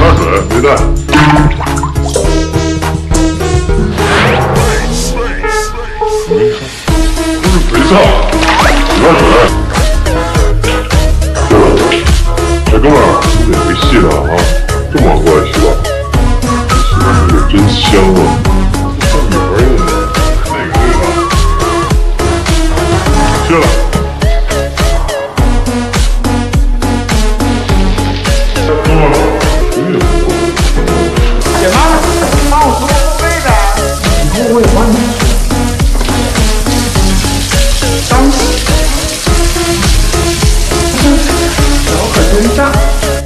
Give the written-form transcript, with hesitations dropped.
大水，没带。不是肥皂，洗发水。对了，哎，哥们儿，你得没戏了啊！这么晚过来洗澡，洗发水真香啊！像女孩用的那个对吧？去了。 姐妈，帮我收收费呗。以后我也帮你。当时，小可真大。